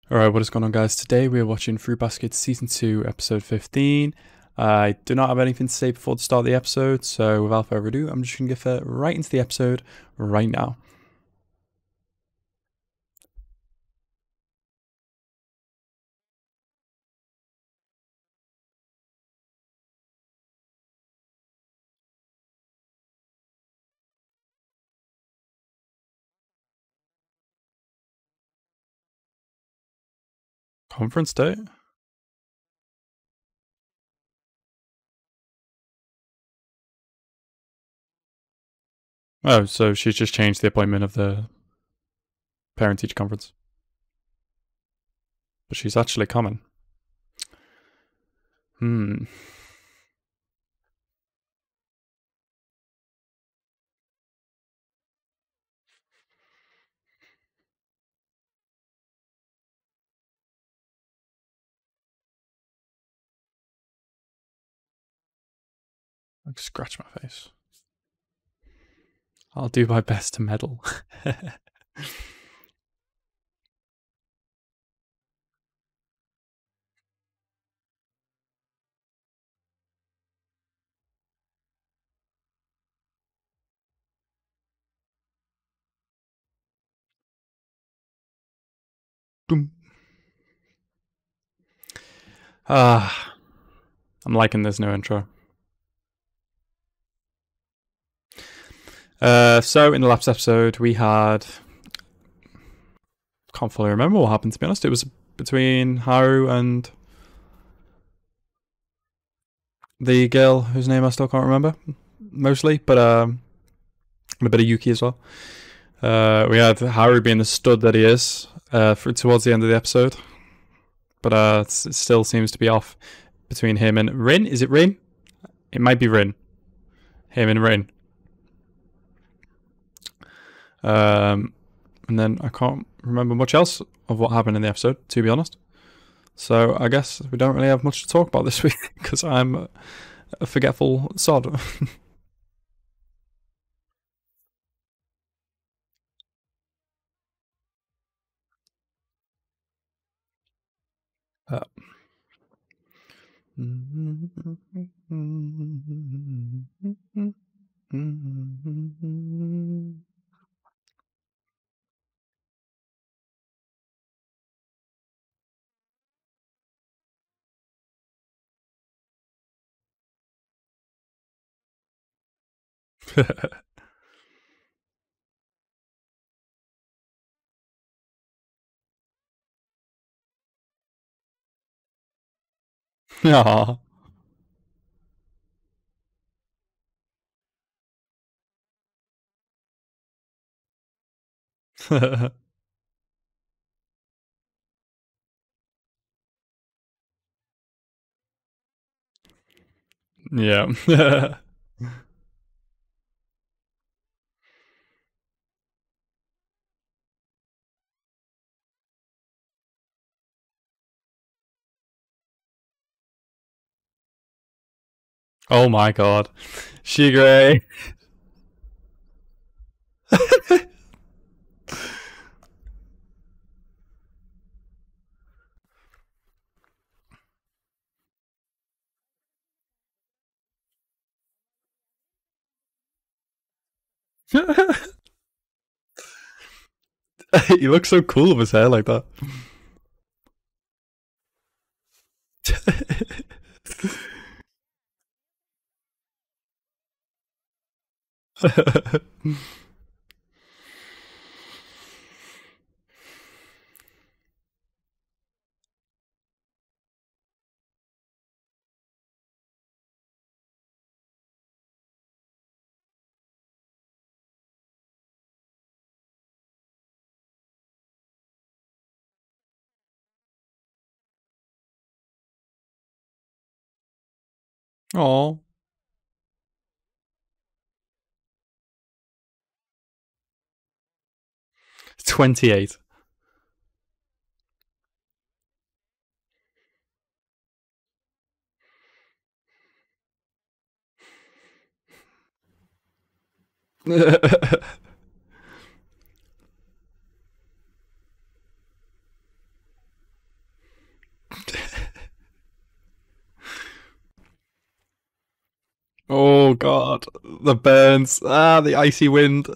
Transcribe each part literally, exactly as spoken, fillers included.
Alright, what is going on, guys? Today we are watching Fruit Basket Season two, Episode fifteen. I do not have anything to say before the start of the episode, so without further ado, I'm just going to get right into the episode right now. Conference day? Oh, so she's just changed the appointment of the parent-teacher conference. But she's actually coming. Hmm. Like, scratch my face. I'll do my best to meddle. Boom. Ah, I'm liking this new intro. Uh, so in the last episode we had, can't fully remember what happened, to be honest. It was between Haru and the girl whose name I still can't remember, mostly, but um, a bit of Yuki as well. Uh, we had Haru being the stud that he is uh, for, towards the end of the episode, but uh, it still seems to be off between him and Rin. Is it Rin? It might be Rin. Him and Rin. Um, and then I can't remember much else of what happened in the episode, to be honest. So I guess we don't really have much to talk about this week because I'm a forgetful sod. uh. Aww. Yeah. Oh my god. Shigure. He looks so cool with his hair like that. Oh. twenty-eight. Oh god, the burns. Ah, the icy wind.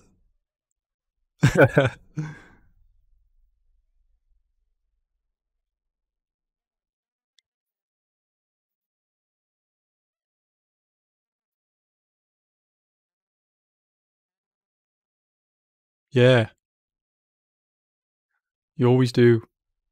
Yeah, you always do.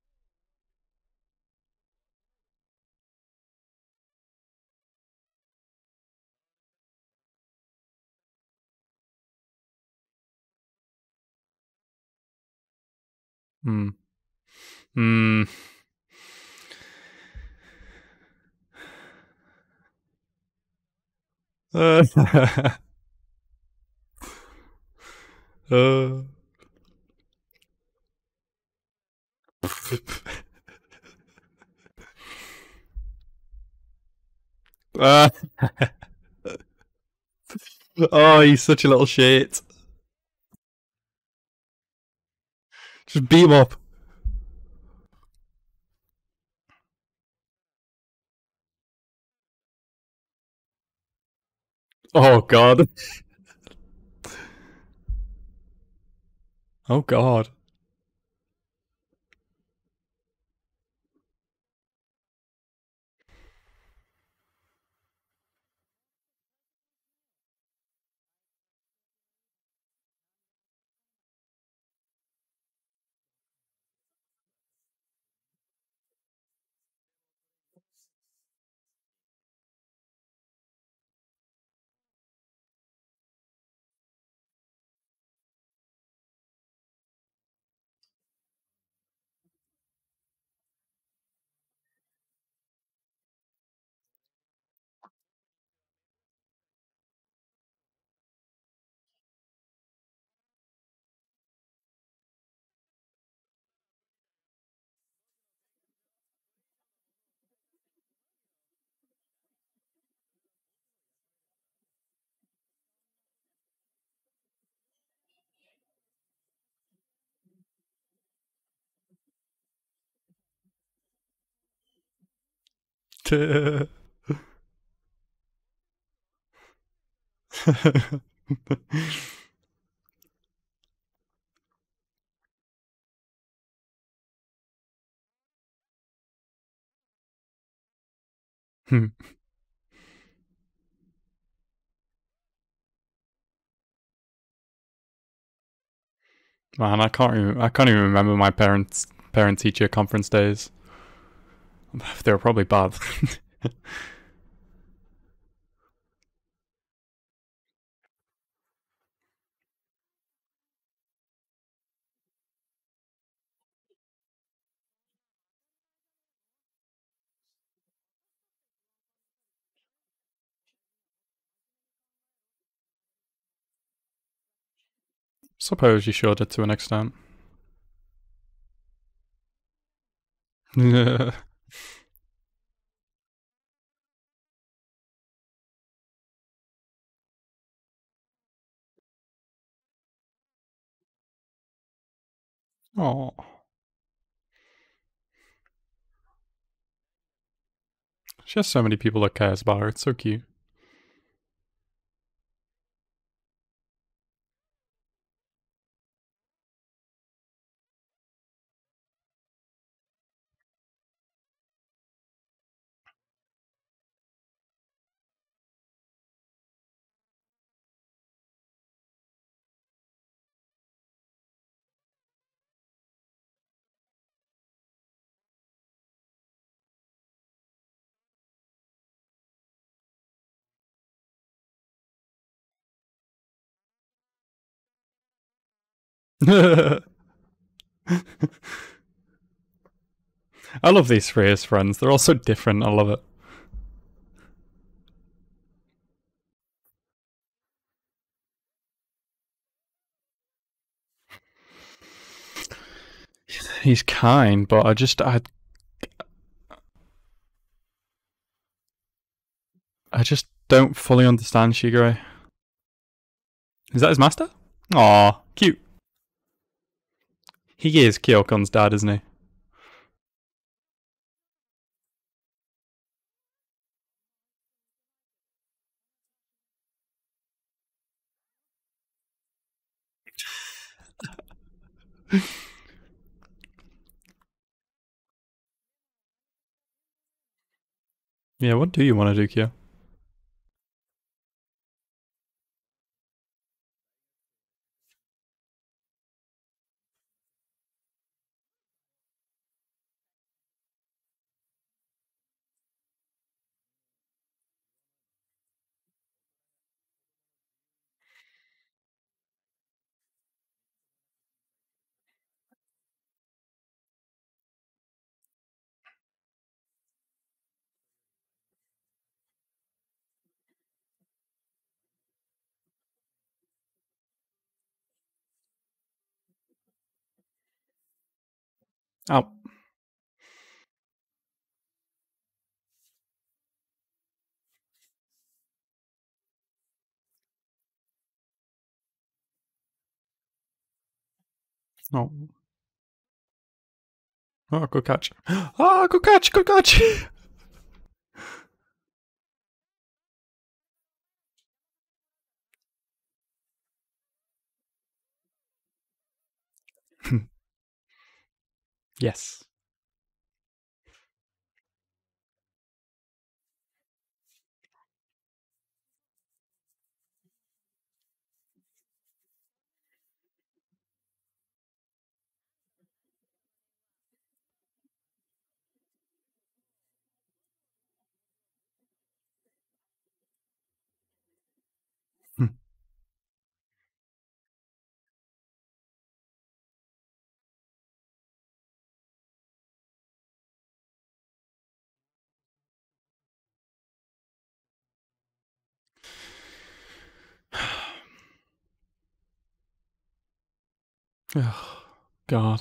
Hmm. Hmm. Uh, uh. Ah. Oh, he's such a little shit. Just beat him up. Oh god. Oh god. Man, I can't. Even, I can't even remember my parents' parent-teacher conference days. They were probably bad. Suppose you should to an extent. Oh, she has so many people that cares about her. It's so cute. I love these three as friends. They're all so different. I love it. He's kind, but I just I I just don't fully understand Shigure. Is that his master? Aw, cute. He is Kyokon's dad, isn't he? Yeah, what do you want to do, Kia? Oh. Oh. Oh, good catch. Ah, good catch, good catch. Yes. Oh, God.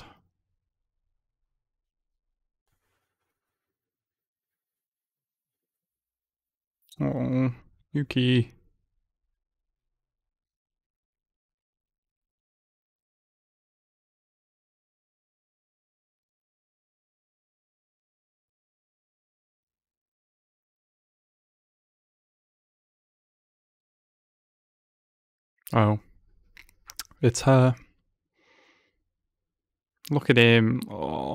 Oh, Yuki. Oh, it's her. Look at him. Oh.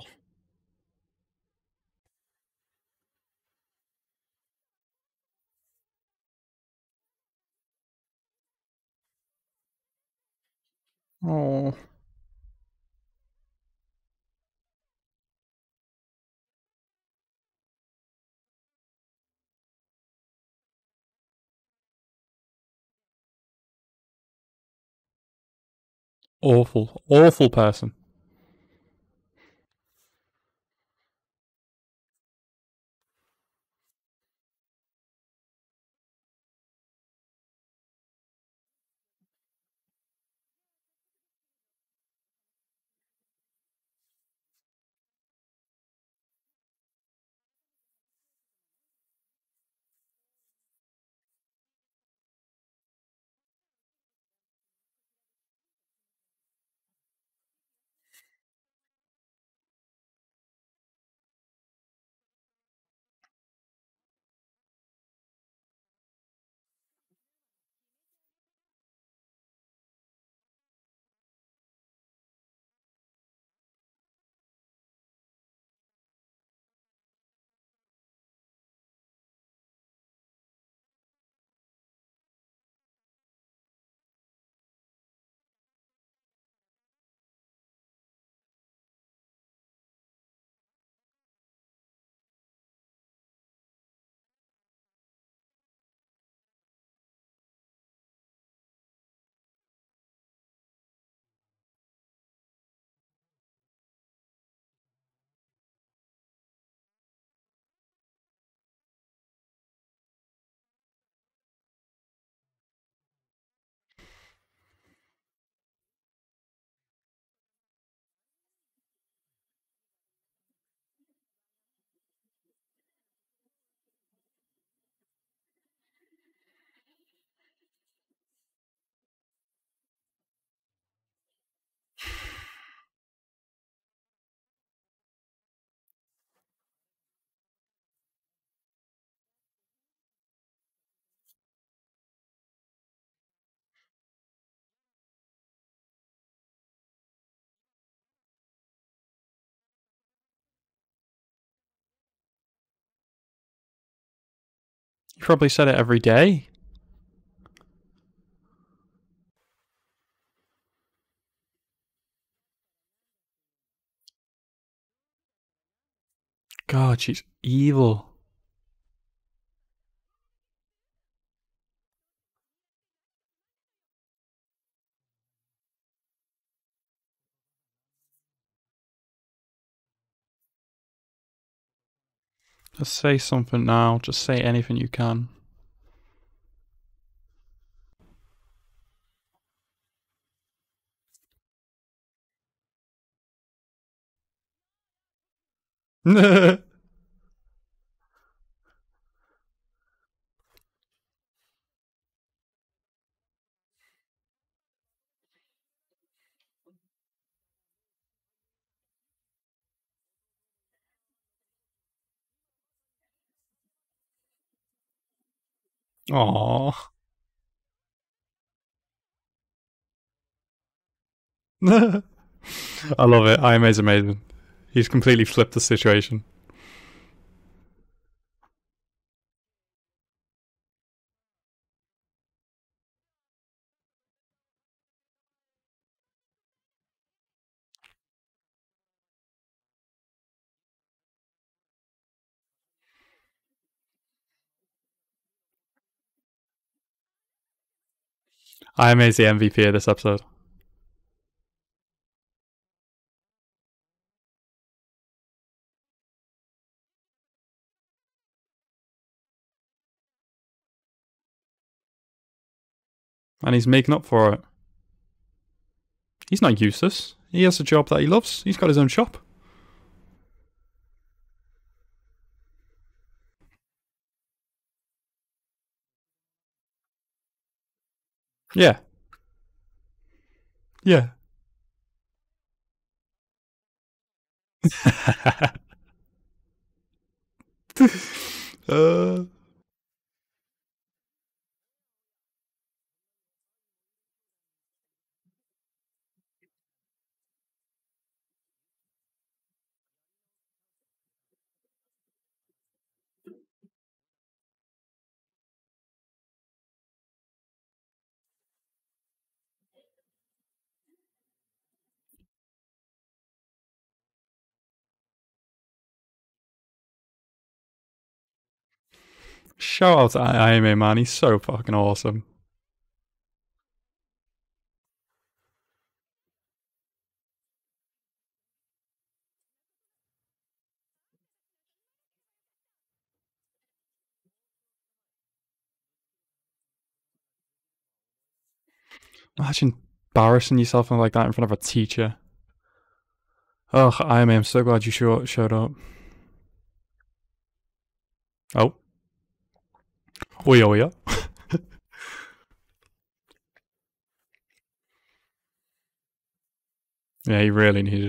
Oh. Awful. Awful person. Probably said it every day. God, she's evil. Just say something now. Just say anything you can. Aww. I love it. Ayame's amazing. He's completely flipped the situation. Ayame's the M V P of this episode. And he's making up for it. He's not useless. He has a job that he loves. He's got his own shop. Yeah. Yeah. uh, shout out to Ayame, man. He's so fucking awesome. Imagine embarrassing yourself like that in front of a teacher. Oh, Ayame, I'm so glad you show, showed up. Oh. Oh yeah, oh yeah. Yeah, he really needed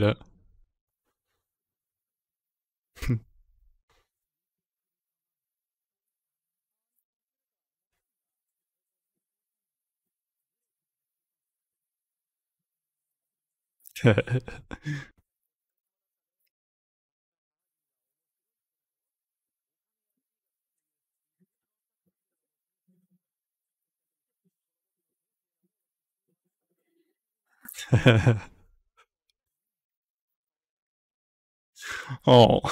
it. Oh.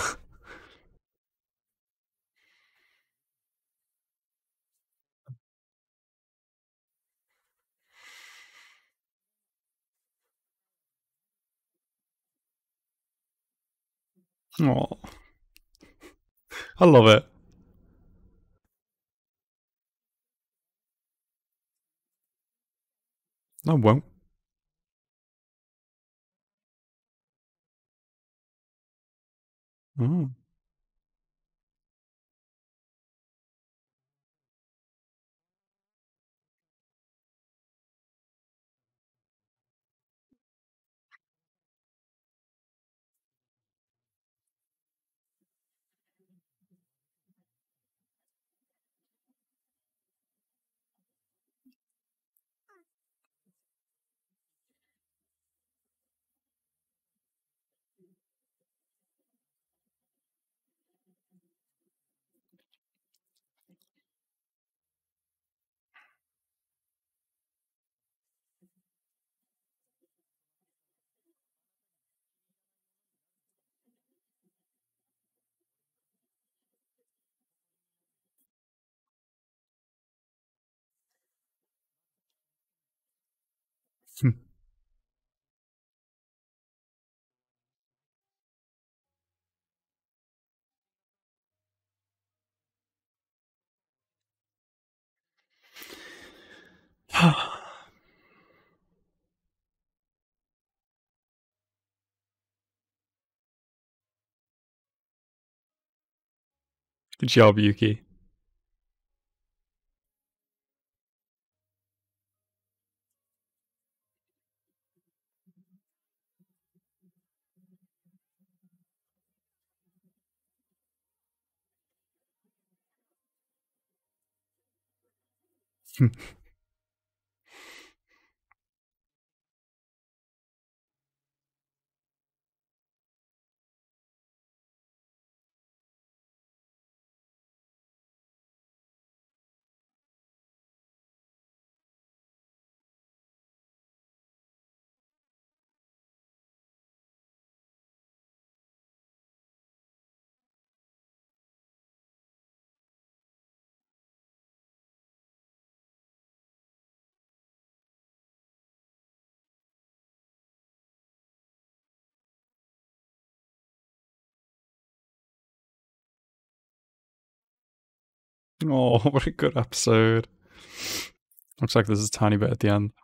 Oh. I love it. I won't. Oh. Good job, Yuki. Oh, what a good episode. Looks like there's a tiny bit at the end.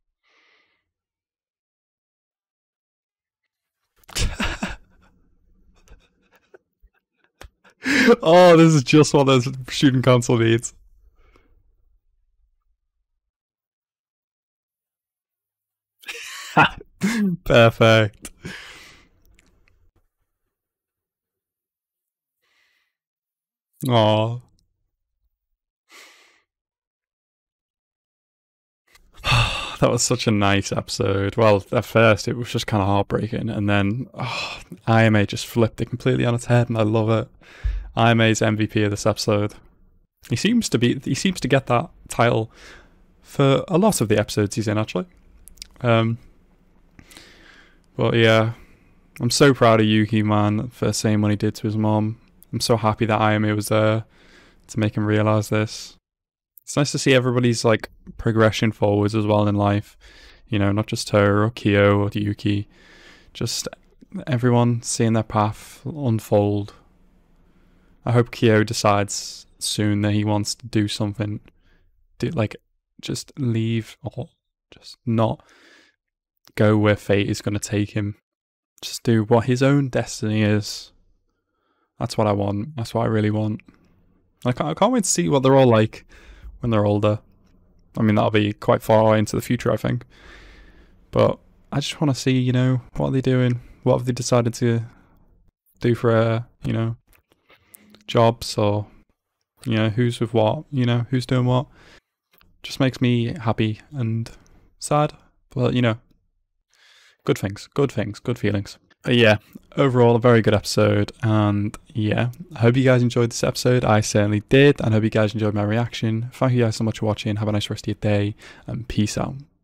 Oh, this is just what the shooting console needs. Perfect. Oh. That was such a nice episode. Well, at first it was just kind of heartbreaking, and then oh, I M A just flipped it completely on its head, and I love it. I M A's M V P of this episode. He seems to be. He seems to get that title for a lot of the episodes he's in, actually. Um, but yeah, I'm so proud of Yuki, man, for saying what he did to his mom. I'm so happy that I M A was there to make him realize this. It's nice to see everybody's like progression forwards as well in life. You know, not just her or Kyo or Yuki, just everyone seeing their path unfold. I hope Kyo decides soon that he wants to do something, do like just leave or just not go where fate is going to take him. Just do what his own destiny is. That's what I want. That's what I really want. I can't, I can't wait to see what they're all like when they're older. I mean, that'll be quite far into the future, I think. But I just want to see, you know, what are they doing? What have they decided to do for, uh, you know, jobs, or, you know, who's with what, you know, who's doing what. Just makes me happy and sad. But, you know, good things, good things, good feelings. But yeah, overall a very good episode, and yeah, I hope you guys enjoyed this episode. I certainly did, and I hope you guys enjoyed my reaction. Thank you guys so much for watching. Have a nice rest of your day, and peace out.